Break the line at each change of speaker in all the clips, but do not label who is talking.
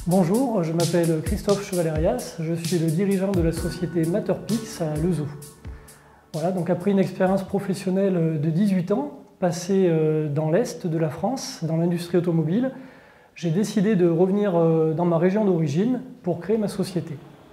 Bonjour, je m'appelle Christophe Chevalerias, je suis le dirigeant de la société Materpix à Lezoux. Voilà, donc après une expérience professionnelle de 18 ans, passée dans l'Est de la France, dans l'industrie automobile, j'ai décidé de revenir dans ma région d'origine pour créer ma société.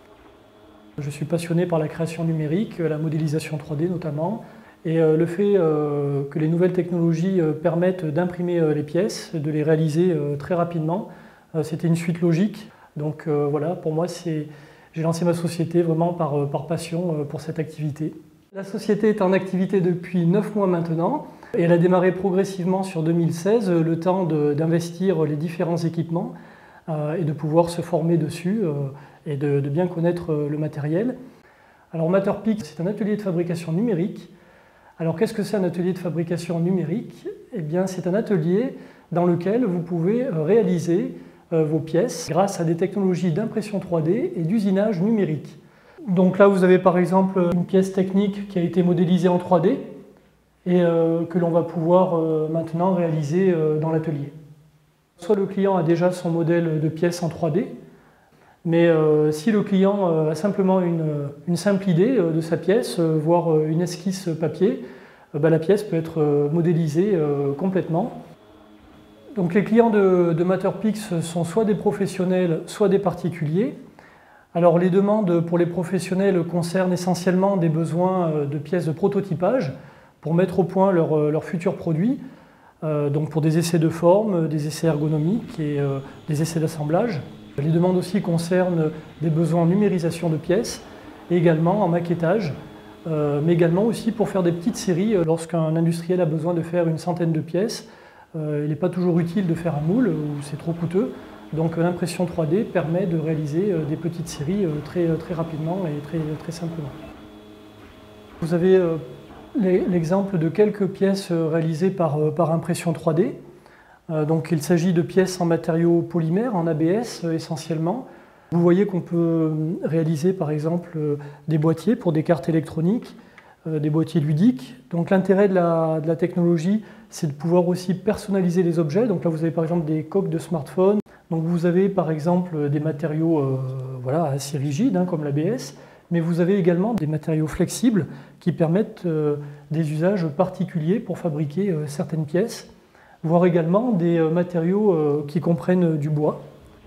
Je suis passionné par la création numérique, la modélisation 3D notamment, et le fait que les nouvelles technologies permettent d'imprimer les pièces, de les réaliser très rapidement, c'était une suite logique. Donc voilà, pour moi, j'ai lancé ma société vraiment par passion pour cette activité. La société est en activité depuis 9 mois maintenant et elle a démarré progressivement sur 2016, le temps d'investir les différents équipements et de pouvoir se former dessus et de bien connaître le matériel. Alors Materpix, c'est un atelier de fabrication numérique. Alors qu'est-ce que c'est un atelier de fabrication numérique? Eh bien, c'est un atelier dans lequel vous pouvez réaliser vos pièces grâce à des technologies d'impression 3D et d'usinage numérique. Donc là, vous avez par exemple une pièce technique qui a été modélisée en 3D et que l'on va pouvoir maintenant réaliser dans l'atelier. Soit le client a déjà son modèle de pièce en 3D, mais si le client a simplement une simple idée de sa pièce, voire une esquisse papier, la pièce peut être modélisée complètement. Donc les clients de Materpix sont soit des professionnels, soit des particuliers. Alors les demandes pour les professionnels concernent essentiellement des besoins de pièces de prototypage pour mettre au point leurs futurs produits, donc pour des essais de forme, des essais ergonomiques et des essais d'assemblage. Les demandes aussi concernent des besoins en numérisation de pièces et également en maquettage, mais également aussi pour faire des petites séries lorsqu'un industriel a besoin de faire une centaine de pièces. Il n'est pas toujours utile de faire un moule ou c'est trop coûteux. Donc l'impression 3D permet de réaliser des petites séries très rapidement et très simplement. Vous avez l'exemple de quelques pièces réalisées par impression 3D. Donc il s'agit de pièces en matériaux polymères, en ABS essentiellement. Vous voyez qu'on peut réaliser par exemple des boîtiers pour des cartes électroniques, des boîtiers ludiques. Donc l'intérêt de la technologie, c'est de pouvoir aussi personnaliser les objets. Donc là vous avez par exemple des coques de smartphone. Donc vous avez par exemple des matériaux assez rigides comme l'ABS, mais vous avez également des matériaux flexibles qui permettent des usages particuliers pour fabriquer certaines pièces, voire également des matériaux qui comprennent du bois.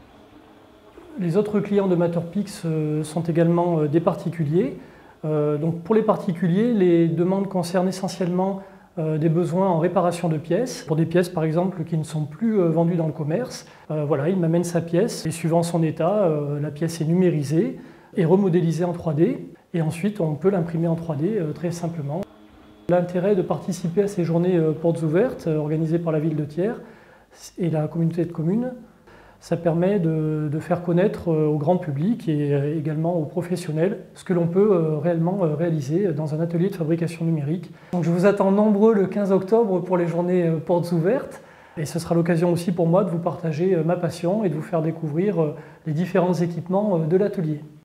Les autres clients de Materpix sont également des particuliers. Donc pour les particuliers, les demandes concernent essentiellement des besoins en réparation de pièces, pour des pièces par exemple qui ne sont plus vendues dans le commerce. Il m'amène sa pièce et suivant son état, la pièce est numérisée et remodélisée en 3D et ensuite on peut l'imprimer en 3D très simplement. L'intérêt de participer à ces journées portes ouvertes organisées par la ville de Thiers et la communauté de communes, ça permet de faire connaître au grand public et également aux professionnels ce que l'on peut réellement réaliser dans un atelier de fabrication numérique. Donc je vous attends nombreux le 15 octobre pour les journées portes ouvertes et ce sera l'occasion aussi pour moi de vous partager ma passion et de vous faire découvrir les différents équipements de l'atelier.